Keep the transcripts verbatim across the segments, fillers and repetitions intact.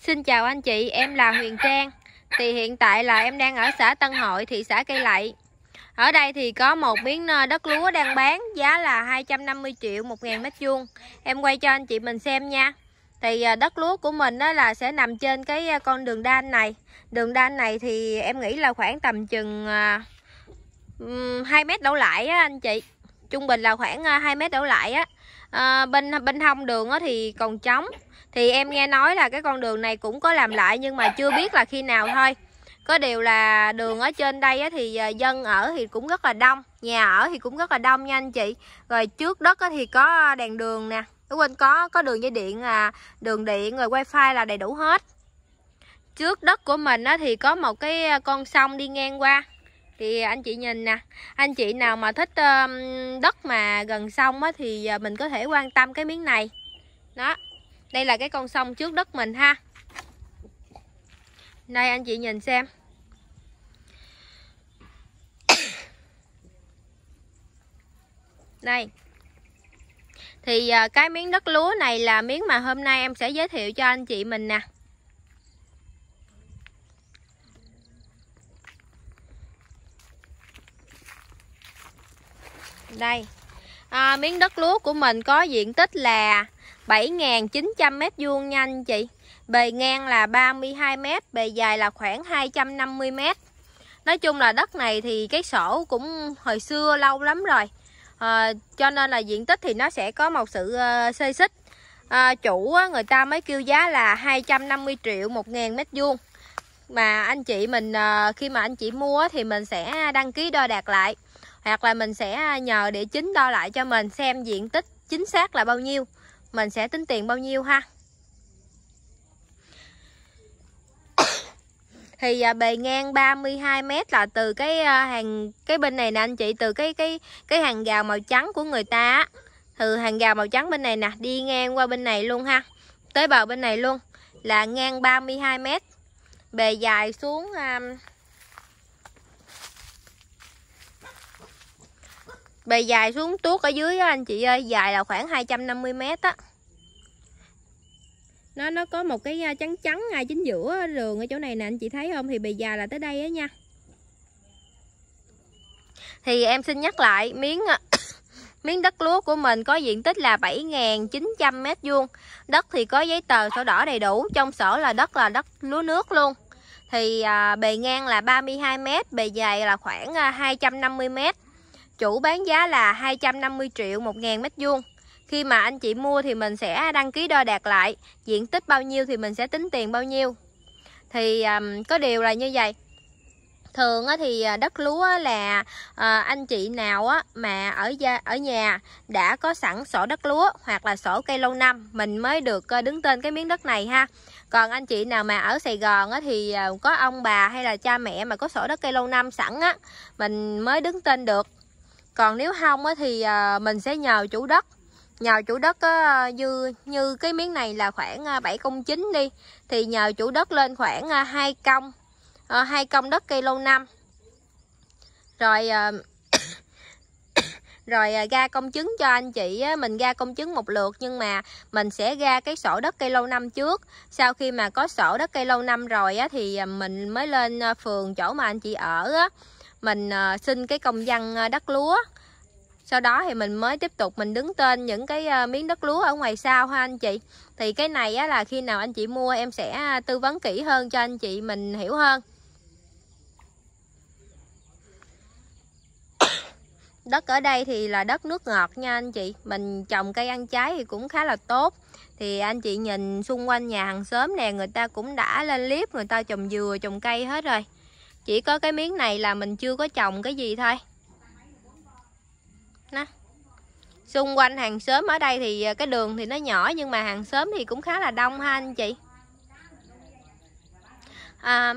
Xin chào anh chị, em là Huyền Trang. Thì hiện tại là em đang ở xã Tân Hội, thị xã Cây Lậy. Ở đây thì có một miếng đất lúa đang bán, giá là hai trăm năm mươi triệu một ngàn mét vuông. Em quay cho anh chị mình xem nha. Thì đất lúa của mình đó là sẽ nằm trên cái con đường đan này. Đường đan này thì em nghĩ là khoảng tầm chừng hai mét đổ lại á anh chị. Trung bình là khoảng hai mét đổ lại á. À, bên bên hông đường á thì còn trống. Thì em nghe nói là cái con đường này cũng có làm lại nhưng mà chưa biết là khi nào thôi. Có điều là đường ở trên đây á thì dân ở thì cũng rất là đông, nhà ở thì cũng rất là đông nha anh chị. Rồi trước đất á thì có đèn đường nè, quên có có đường dây điện, là đường điện rồi wifi là đầy đủ hết. Trước đất của mình á thì có một cái con sông đi ngang qua. Thì anh chị nhìn nè, anh chị nào mà thích đất mà gần sông á thì mình có thể quan tâm cái miếng này. Đó, đây là cái con sông trước đất mình ha. Đây anh chị nhìn xem. Đây. Thì cái miếng đất lúa này là miếng mà hôm nay em sẽ giới thiệu cho anh chị mình nè. Đây. À, miếng đất lúa của mình có diện tích là bảy nghìn chín trăm mét vuông nha anh chị. Bề ngang là ba mươi hai mét, bề dài là khoảng hai trăm năm mươi mét. Nói chung là đất này thì cái sổ cũng hồi xưa lâu lắm rồi. À, cho nên là diện tích thì nó sẽ có một sự uh, xê xích. À, chủ á, người ta mới kêu giá là hai trăm năm mươi triệu một ngàn mét vuông. Mà anh chị mình uh, khi mà anh chị mua thì mình sẽ đăng ký đo đạc lại. Hoặc là mình sẽ nhờ địa chính đo lại cho mình xem diện tích chính xác là bao nhiêu. Mình sẽ tính tiền bao nhiêu ha. Thì bề ngang ba mươi hai mét là từ cái hàng cái bên này nè anh chị, từ cái cái cái hàng rào màu trắng của người ta á. Từ hàng rào màu trắng bên này nè, đi ngang qua bên này luôn ha. Tới bờ bên này luôn là ngang ba mươi hai mét. Bề dài xuống um, bề dài xuống tuốt ở dưới á anh chị ơi, dài là khoảng hai trăm năm mươi mét á. Nó nó có một cái trắng trắng ngay chính giữa đường ở chỗ này nè anh chị thấy không? Thì bề dài là tới đây á nha. Thì em xin nhắc lại, miếng miếng đất lúa của mình có diện tích là bảy nghìn chín trăm mét vuông. Đất thì có giấy tờ sổ đỏ đầy đủ, trong sổ là đất là đất lúa nước luôn. Thì à, bề ngang là ba mươi hai mét, bề dài là khoảng à, hai trăm năm mươi mét. Chủ bán giá là hai trăm năm mươi triệu một ngàn mét vuông. Khi mà anh chị mua thì mình sẽ đăng ký đo đạc lại, diện tích bao nhiêu thì mình sẽ tính tiền bao nhiêu. Thì um, có điều là như vậy. Thường á, thì đất lúa là à, anh chị nào á, mà ở gia, ở nhà đã có sẵn sổ đất lúa hoặc là sổ cây lâu năm mình mới được đứng tên cái miếng đất này ha. Còn anh chị nào mà ở Sài Gòn á, thì có ông bà hay là cha mẹ mà có sổ đất cây lâu năm sẵn á, mình mới đứng tên được. Còn nếu không á, thì à, mình sẽ nhờ chủ đất. Nhờ chủ đất á, như, như cái miếng này là khoảng bảy công chín đi. Thì nhờ chủ đất lên khoảng hai công. hai công đất cây lâu năm. Rồi rồi ra công chứng cho anh chị. Mình ra công chứng một lượt nhưng mà mình sẽ ra cái sổ đất cây lâu năm trước. Sau khi mà có sổ đất cây lâu năm rồi á, thì mình mới lên phường chỗ mà anh chị ở á, mình xin cái công văn đất lúa. Sau đó thì mình mới tiếp tục mình đứng tên những cái miếng đất lúa ở ngoài sau ha anh chị. Thì cái này á, là khi nào anh chị mua em sẽ tư vấn kỹ hơn cho anh chị mình hiểu hơn. Đất ở đây thì là đất nước ngọt nha anh chị. Mình trồng cây ăn trái thì cũng khá là tốt. Thì anh chị nhìn xung quanh nhà hàng xóm nè, người ta cũng đã lên clip, người ta trồng dừa, trồng cây hết rồi. Chỉ có cái miếng này là mình chưa có trồng cái gì thôi. Đó. Xung quanh hàng xóm ở đây thì cái đường thì nó nhỏ nhưng mà hàng xóm thì cũng khá là đông ha anh chị. À,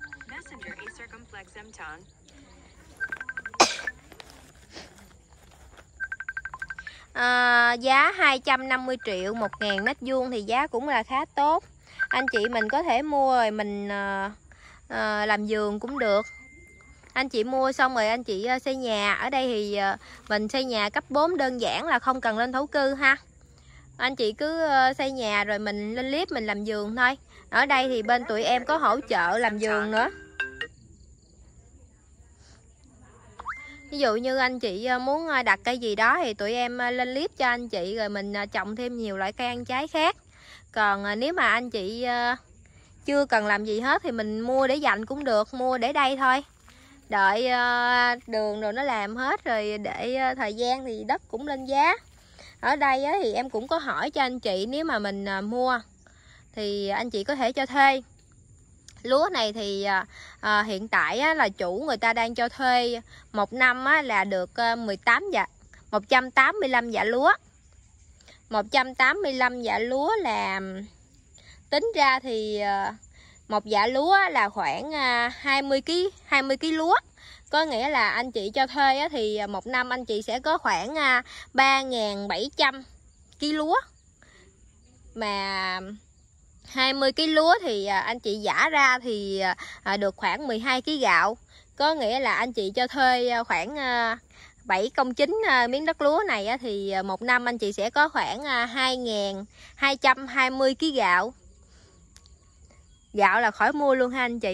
à, giá hai trăm năm mươi triệu một ngàn mét vuông thì giá cũng là khá tốt. Anh chị mình có thể mua rồi mình à, à, làm vườn cũng được. Anh chị mua xong rồi anh chị xây nhà. Ở đây thì mình xây nhà cấp bốn đơn giản là không cần lên thổ cư ha. anh chị cứ xây nhà rồi mình lên clip mình làm vườn thôi. Ở đây thì bên tụi em có hỗ trợ làm vườn nữa. Ví dụ như anh chị muốn đặt cây gì đó thì tụi em lên clip cho anh chị, rồi mình trồng thêm nhiều loại cây ăn trái khác. Còn nếu mà anh chị chưa cần làm gì hết thì mình mua để dành cũng được, mua để đây thôi. Đợi đường rồi nó làm hết rồi, để thời gian thì đất cũng lên giá. Ở đây thì em cũng có hỏi cho anh chị, nếu mà mình mua thì anh chị có thể cho thuê. Lúa này thì à, hiện tại á, là chủ người ta đang cho thuê một năm á, là được mười tám dạ, một trăm tám mươi lăm dạ lúa. một trăm tám mươi lăm dạ lúa là tính ra thì một dạ lúa là khoảng hai mươi ki lô gam, hai mươi ki lô gam lúa. Có nghĩa là anh chị cho thuê á, thì một năm anh chị sẽ có khoảng ba nghìn bảy trăm ki lô gam lúa. Mà hai mươi ki lô gam lúa thì anh chị giã ra thì được khoảng mười hai ki lô gam gạo. Có nghĩa là anh chị cho thuê khoảng bảy công chín miếng đất lúa này thì một năm anh chị sẽ có khoảng hai nghìn hai trăm hai mươi ki lô gam gạo. Gạo là khỏi mua luôn ha anh chị.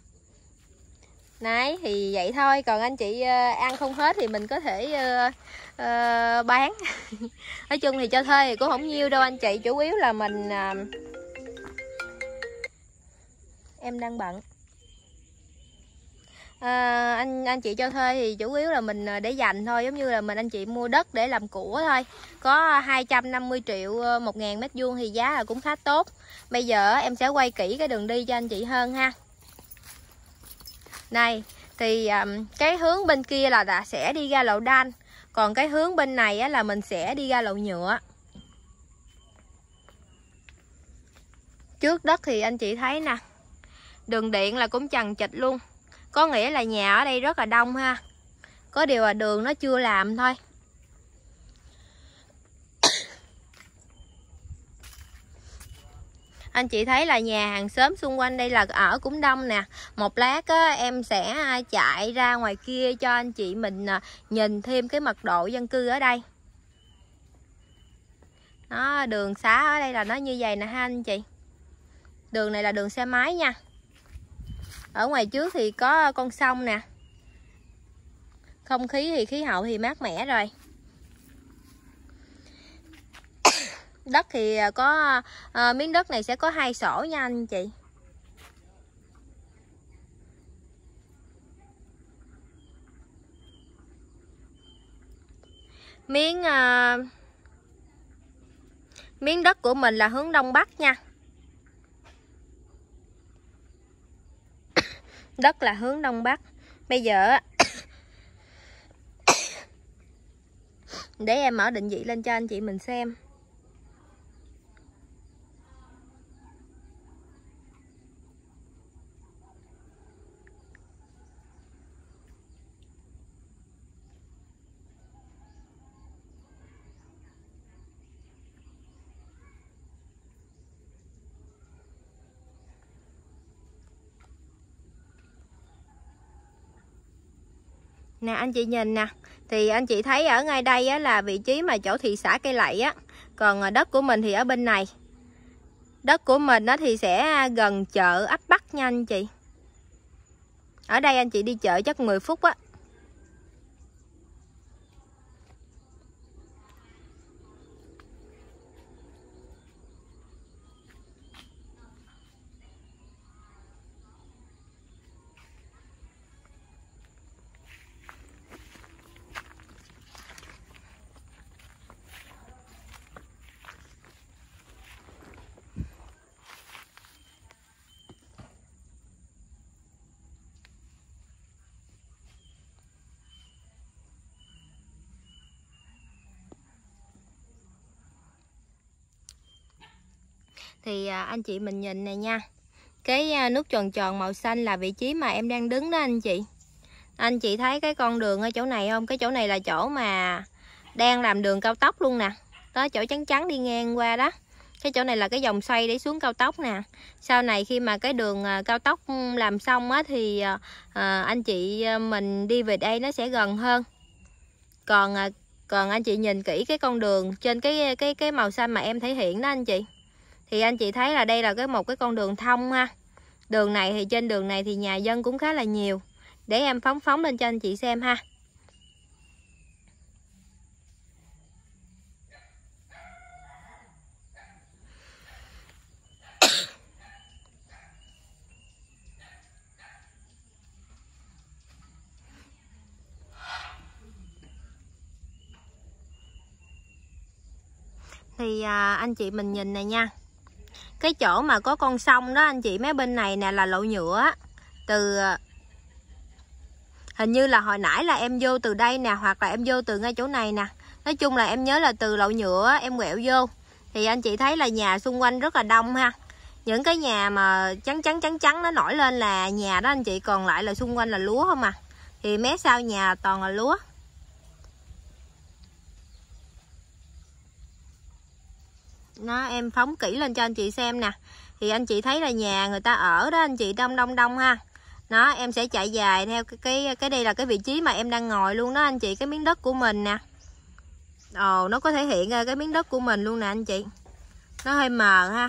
Đấy thì vậy thôi, còn anh chị ăn không hết thì mình có thể uh, uh, bán. Nói chung thì cho thuê thì cũng không nhiều đâu anh chị, chủ yếu là mình uh... em đang bận. À, anh anh chị cho thuê thì chủ yếu là mình để dành thôi, giống như là mình anh chị mua đất để làm của thôi. Có hai trăm năm mươi triệu một ngàn mét vuông thì giá là cũng khá tốt. Bây giờ em sẽ quay kỹ cái đường đi cho anh chị hơn ha. Này thì um, cái hướng bên kia là đã sẽ đi ra lộ đan, còn cái hướng bên này á, là mình sẽ đi ra lộ nhựa. Trước đất thì anh chị thấy nè, đường điện là cũng chằng chịt luôn. Có nghĩa là nhà ở đây rất là đông ha. Có điều là đường nó chưa làm thôi. Anh chị thấy là nhà hàng xóm xung quanh đây là ở cũng đông nè. Một lát á, em sẽ chạy ra ngoài kia cho anh chị mình nhìn thêm cái mật độ dân cư ở đây. Nó đường xá ở đây là nó như vậy nè ha anh chị. Đường này là đường xe máy nha. Ở ngoài trước thì có con sông nè. Không khí thì khí hậu thì mát mẻ rồi. Đất thì có à, miếng đất này sẽ có hai sổ nha anh chị. Miếng à, miếng đất của mình là hướng đông bắc nha. Đất là hướng đông bắc. Bây giờ để em mở định vị lên cho anh chị mình xem. Nè anh chị nhìn nè, thì anh chị thấy ở ngay đây á, là vị trí mà chỗ thị xã Cây Lậy á. Còn đất của mình thì ở bên này. Đất của mình á, thì sẽ gần chợ ấp Bắc nha anh chị. Ở đây anh chị đi chợ chắc mười phút á. Thì anh chị mình nhìn này nha. Cái nút tròn tròn màu xanh là vị trí mà em đang đứng đó anh chị. Anh chị thấy cái con đường ở chỗ này không? Cái chỗ này là chỗ mà đang làm đường cao tốc luôn nè. Đó, chỗ trắng trắng đi ngang qua đó. Cái chỗ này là cái vòng xoay để xuống cao tốc nè. Sau này khi mà cái đường cao tốc làm xong á, thì à, anh chị mình đi về đây nó sẽ gần hơn. Còn Còn anh chị nhìn kỹ cái con đường trên cái cái cái màu xanh mà em thể hiện đó anh chị, thì anh chị thấy là đây là cái một cái con đường thông ha. Đường này thì trên đường này thì nhà dân cũng khá là nhiều. Để em phóng phóng lên cho anh chị xem ha. Thì à, anh chị mình nhìn này nha. Cái chỗ mà có con sông đó anh chị, mấy bên này nè là lộ nhựa. Từ hình như là hồi nãy là em vô từ đây nè, hoặc là em vô từ ngay chỗ này nè. Nói chung là em nhớ là từ lộ nhựa em quẹo vô. Thì anh chị thấy là nhà xung quanh rất là đông ha. Những cái nhà mà trắng trắng trắng trắng nó nổi lên là nhà đó anh chị, còn lại là xung quanh là lúa không à. Thì mé sau nhà toàn là lúa. Đó, em phóng kỹ lên cho anh chị xem nè. Thì anh chị thấy là nhà người ta ở đó anh chị, đông đông đông ha. Đó, em sẽ chạy dài theo cái cái cái đây là cái vị trí mà em đang ngồi luôn đó anh chị, cái miếng đất của mình nè. Ồ, nó có thể hiện ra cái miếng đất của mình luôn nè anh chị. Nó hơi mờ ha.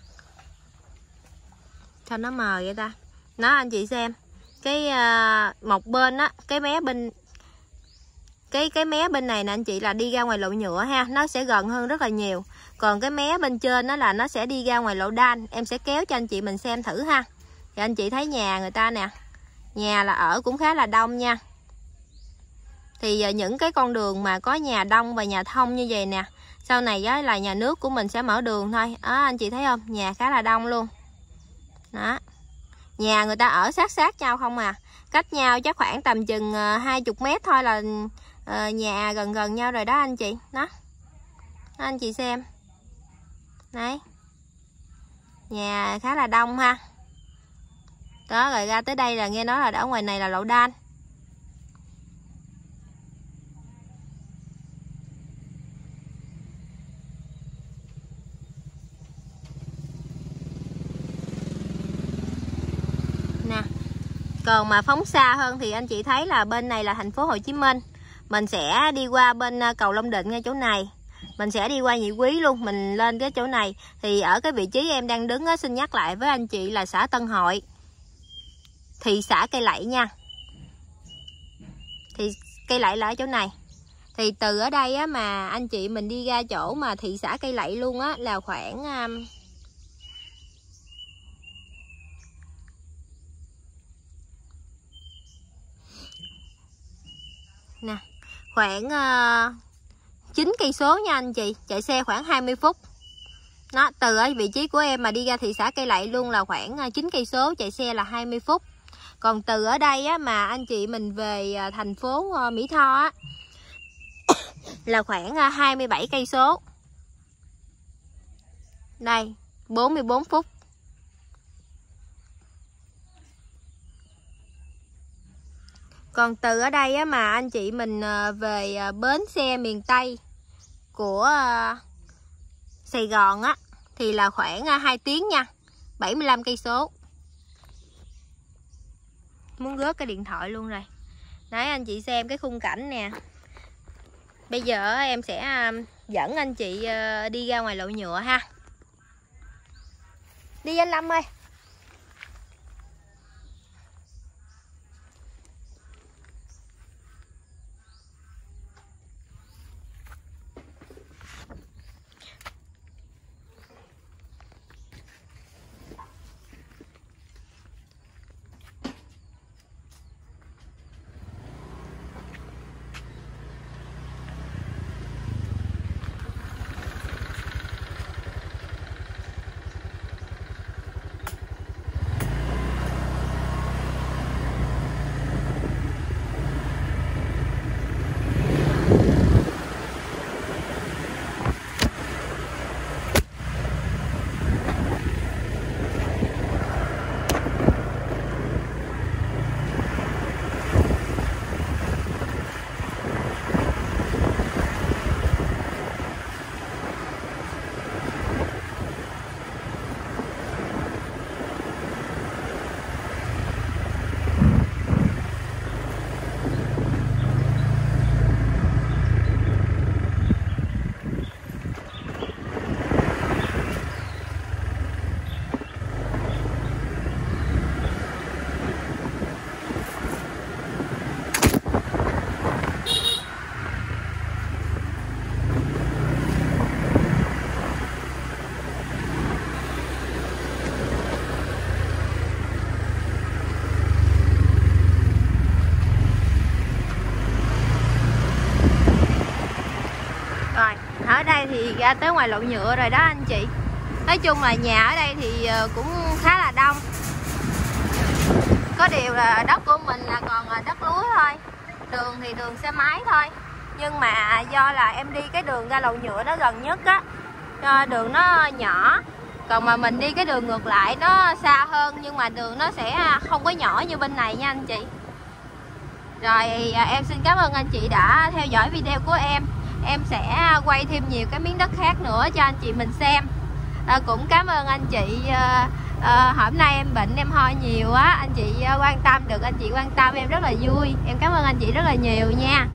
Sao nó mờ vậy ta? Đó anh chị xem. Cái uh, một bên á, cái mé bên cái cái mé bên này nè anh chị là đi ra ngoài lộ nhựa ha, nó sẽ gần hơn rất là nhiều. Còn cái mé bên trên đó là nó sẽ đi ra ngoài lộ đan. Em sẽ kéo cho anh chị mình xem thử ha. Thì anh chị thấy nhà người ta nè, nhà là ở cũng khá là đông nha. Thì những cái con đường mà có nhà đông và nhà thông như vậy nè, sau này đó là nhà nước của mình sẽ mở đường thôi. Đó anh chị thấy không, nhà khá là đông luôn. Đó, nhà người ta ở sát sát nhau không à, cách nhau chắc khoảng tầm chừng hai mươi mét thôi là uh, nhà gần gần nhau rồi đó anh chị. Đó, đó anh chị xem. Đấy, nhà khá là đông ha. Đó, rồi ra tới đây là nghe nói là ở ngoài này là lộ đan. Nè, còn mà phóng xa hơn thì anh chị thấy là bên này là thành phố Hồ Chí Minh. Mình sẽ đi qua bên cầu Long Định ngay chỗ này. Mình sẽ đi qua Nhị Quý luôn, mình lên cái chỗ này. Thì ở cái vị trí em đang đứng á, xin nhắc lại với anh chị là xã Tân Hội, thị xã Cây Lậy nha. Thì Cây Lậy là ở chỗ này. Thì từ ở đây á, mà anh chị mình đi ra chỗ mà thị xã Cây Lậy luôn á, là khoảng um, nè, khoảng uh, chín cây số nha anh chị, chạy xe khoảng hai mươi phút. Đó, từ ở vị trí của em mà đi ra thị xã Cây Lậy luôn là khoảng chín cây số, chạy xe là hai mươi phút. Còn từ ở đây á, mà anh chị mình về thành phố Mỹ Tho á, là khoảng hai mươi bảy cây số. Đây, bốn mươi bốn phút. Còn từ ở đây á, mà anh chị mình về bến xe miền Tây của Sài Gòn á, thì là khoảng hai tiếng nha, bảy mươi lăm cây số. Muốn rớt cái điện thoại luôn rồi. Đấy anh chị xem cái khung cảnh nè. Bây giờ em sẽ dẫn anh chị đi ra ngoài lộ nhựa ha. Đi anh Lâm ơi. ra tới ngoài lộ nhựa rồi đó anh chị. Nói chung là nhà ở đây thì cũng khá là đông. Có điều là đất của mình là còn đất lúa thôi. Đường thì đường xe máy thôi. Nhưng mà do là em đi cái đường ra lộ nhựa nó gần nhất á, đường nó nhỏ. Còn mà mình đi cái đường ngược lại nó xa hơn, nhưng mà đường nó sẽ không có nhỏ như bên này nha anh chị. Rồi em xin cảm ơn anh chị đã theo dõi video của em. Em sẽ quay thêm nhiều cái miếng đất khác nữa cho anh chị mình xem. À, cũng cảm ơn anh chị. À, à, hôm nay em bệnh em ho nhiều á, anh chị quan tâm được, anh chị quan tâm em rất là vui. Em cảm ơn anh chị rất là nhiều nha.